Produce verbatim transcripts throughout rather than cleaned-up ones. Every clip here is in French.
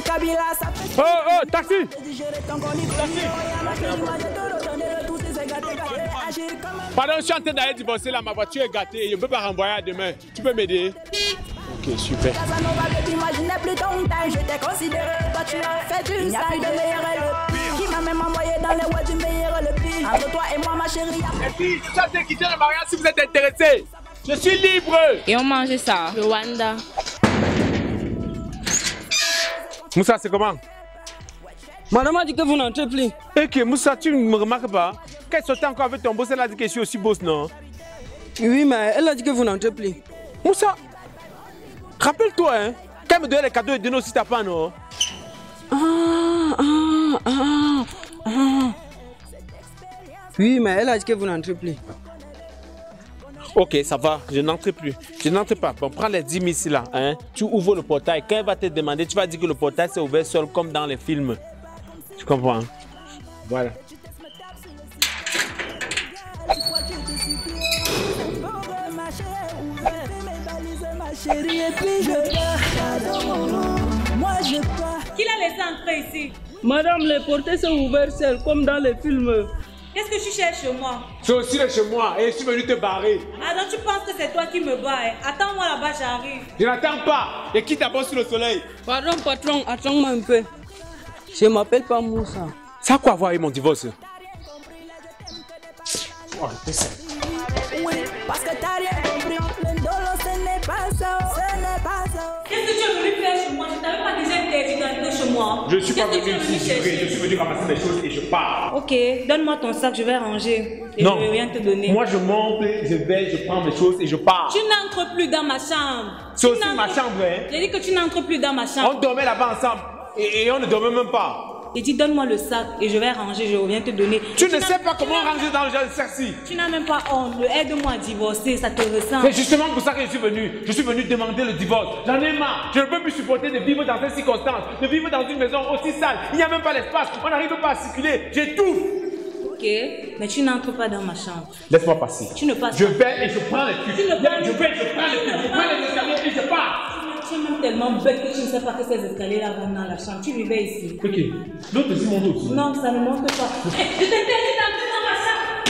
Oh, oh, taxi! Pardon, je suis en train d'aller divorcer là, ma voiture est gâtée, je ne peux pas renvoyer à demain. Tu peux m'aider? Ok, super. Qui m'a même envoyé dans les voies du meilleur le pire. Entre toi et moi, ma chérie. Et puis, je suis en train de quitter le mariage si vous êtes intéressés. Je suis libre. Et on mange ça, le Rwanda. Moussa, c'est comment? Madame a dit que vous n'entrez plus. Ok, Moussa, tu ne me remarques pas? Quand elle sortait encore avec ton boss, elle a dit que je suis aussi boss, non? Oui, mais elle a dit que vous n'entrez plus. Moussa, rappelle-toi, hein, quand elle me donnait les cadeaux, elle donnait aussi ta part, non? Ah, ah, ah, ah. Oui, mais elle a dit que vous n'entrez plus. Ok, ça va, je n'entre plus. Je n'entre pas. Bon, prends les dix mille ici là. Hein? Tu ouvres le portail. Quand elle va te demander, tu vas dire que le portail s'est ouvert seul comme dans les films. Tu comprends? Hein? Voilà. Qui l'a laissé entrer ici? Madame, les portails sont ouverts seuls comme dans les films. Qu'est-ce que tu cherches chez moi? C'est aussi là chez moi et je suis venu te barrer. Ah donc tu penses que c'est toi qui me bats, hein? Attends-moi là-bas, j'arrive. Je n'attends pas. Et qui d'abord sur le soleil? Pardon patron, attends-moi un peu. Je m'appelle pas Moussa. Ça a quoi à voir avec mon divorce? Oh, Oui, parce que t'as rien compris. Le dolo, ce n'est pas ça. Ce n'est pas ça. Qu'est-ce que tu es venu faire chez moi? Je t'avais pas déjà interdit d'entrer chez moi. Je ne suis pas venu ici jurer, je suis venu ramasser des choses et je pars. Ok, donne-moi ton sac, je vais ranger. Et non, je vais rien te donner. Moi je monte, je vais, je prends mes choses et je pars. Tu n'entres plus dans ma chambre. C'est aussi ma chambre, hein? J'ai dit que tu n'entres plus dans ma chambre. On dormait là-bas ensemble et, et on ne dormait même pas. J'ai dit donne-moi le sac et je vais ranger, je reviens te donner. Tu, tu ne sais pas comment ranger dans le genre de sac-ci. Tu n'as même pas honte, aide-moi à divorcer, ça te ressemble. C'est justement pour ça que je suis venu. Je suis venu demander le divorce. J'en ai marre. Je ne peux plus supporter de vivre dans ces circonstances, de vivre dans une maison aussi sale. Il n'y a même pas l'espace, on n'arrive pas à circuler. J'étouffe. Ok, mais tu n'entres pas dans ma chambre. Laisse-moi passer. Tu ne passes je pas. Je vais et je prends les trucs. Tu ne passes. Je vais, je prends les trucs. Je prends les escaliers et je pars. Tu es même tellement bête que tu ne sais pas que ces escaliers-là vont dans la chambre. Tu vivais ici. Ok. L'autre, c'est mon dos. Non, ça ne monte pas. Hey, je t'interdis d'entrer dans ma chambre.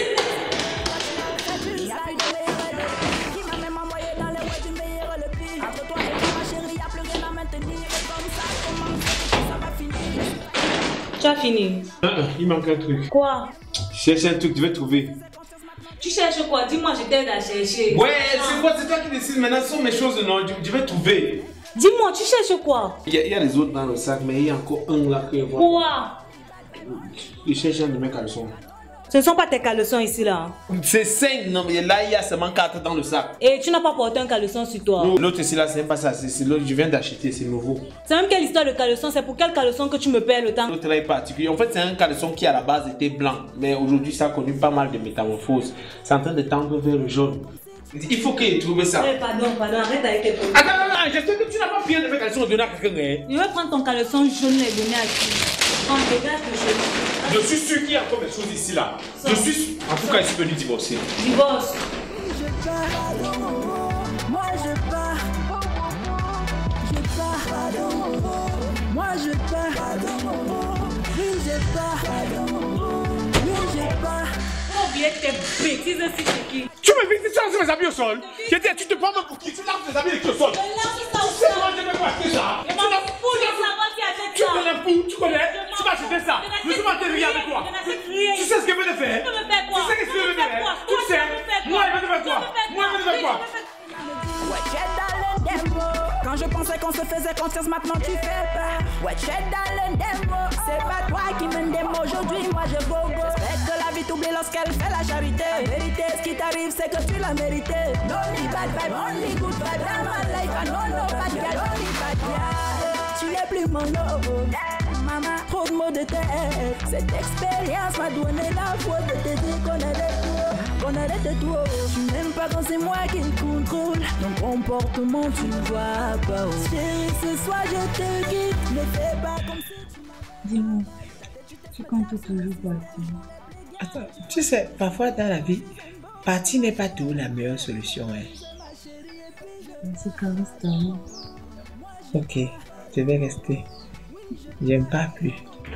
Tu as fini. Uh -uh, il manque un truc. Quoi? Je cherche un truc, tu vas trouver. Tu cherches quoi? Dis-moi, je t'aide à chercher. Ouais, c'est quoi? C'est toi qui décides. Maintenant, ce sont mes choses, non? Je, je vais trouver. Dis-moi, tu cherches quoi? Il y, a, il y a les autres dans le sac, mais il y a encore un là que je vois. Quoi? Je cherche un de mes caleçons. Ce ne sont pas tes caleçons ici là. C'est cinq, non, mais là il y a seulement quatre dans le sac. Et tu n'as pas porté un caleçon sur toi? L'autre ici là, c'est pas ça, c'est l'autre, je viens d'acheter, c'est nouveau. C'est même quelle histoire de caleçon? C'est pour quel caleçon que tu me perds le temps? L'autre là est particulier. En fait, c'est un caleçon qui à la base était blanc, mais aujourd'hui ça a connu pas mal de métamorphoses. C'est en train de tendre vers le jaune. Il faut qu'il trouve ça. Eh, pardon, pardon, arrête avec tes problèmes. Attends, attends, attends, j'espère que tu n'as pas pris un de mes caleçons et donné à quelqu'un. Je vais prendre ton caleçon jaune et donner à qui? Prends, dégage le jaune. Je suis sûr qu'il y a encore des choses ici là. Je suis. En tout cas, je suis venu divorcer. Divorce. Je pars, moi je pars. Je pars, moi je pars. Oui, je pars. Oui, je pars. Faut oublier tes bêtises si c'est qui? Tu me dis que tu lances mes habits au sol. Je dis, tu te prends même pour qui? Tu lances mes habits au sol. Je lance ça au C'est sol. moi, je vais pas acheter ça. Je m'en fous de savoir qui achète Tu ça. connais un fou, tu connais? Tu vas acheter ça. Laisse-moi te regarder avec toi. Tu sais ce que je veux te faire? Tu me fais quoi? Tu sais ce que je veux te faire? Tu le sais? Moi, je veux te faire quoi? Moi, je veux te faire quoi? Ouais, j'ai dans le démo. Quand je pensais qu'on se faisait confiance, maintenant tu fais pas. Ouais, j'ai dans le démo. C'est pas toi qui me démo. Aujourd'hui, moi je bobo. J'espère que la vie t'oublie lorsqu'elle fait la charité. La vérité, ce qui t'arrive, c'est que tu l'as mérité. Only bad vibe, only good vibe. Dans ma life, I know no bad girl, only bad girl. Tu n'es plus mon logo. Maman, trop de mots de tête. Cette expérience m'a donné la foi de te dire qu'on est de tout. Qu'on est de tout. Tu n'aimes pas quand c'est moi qui le contrôle. Ton comportement, tu ne vois pas. Chérie, ce soir je te quitte. Ne fais pas comme si tu m'as. Dis-moi, tu comptes toujours partir? Attends, tu sais, parfois dans la vie, partir n'est pas toujours la meilleure solution. Hein. C'est caresse ta main. Ok, je vais rester. J'aime pas plus.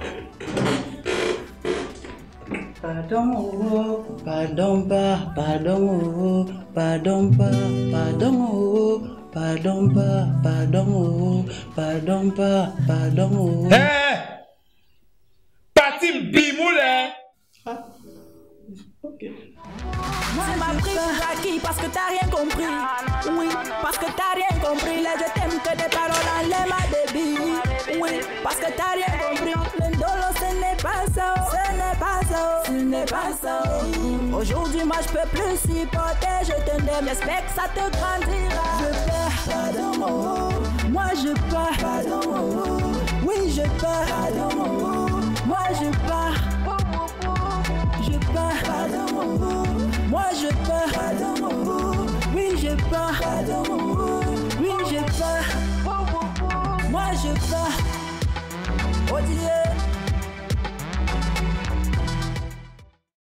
Pardon, oh, pardon, pas, pardon, oh, pardon, pas, pardon, oh, pardon, pas, pardon, oh, pardon, pas, pardon, oh. Hé! Parti bimoulé! Ah. Ok. Moi, tu m'as pris pour acquis parce que t'as rien compris. Oui, parce que t'as rien compris. Là, je t'aime que des paroles en l'air, ma baby. Oui, parce que t'as rien compris. Le dolo, ce n'est pas ça. Ce n'est pas ça. Ce n'est pas ça. Aujourd'hui, moi, je peux plus supporter. Je t'aime, j'espère que ça te grandira. Je pars, pardon, oh. Moi, je pars, pardon, oh. Oui, je pars, pardon, oh. Moi, je pars. Je pars, pardon, oh. Moi je pars, pardon, oh. Oui je pars, pardon, oh. Oui je pars, moi je pars, oh Dieu.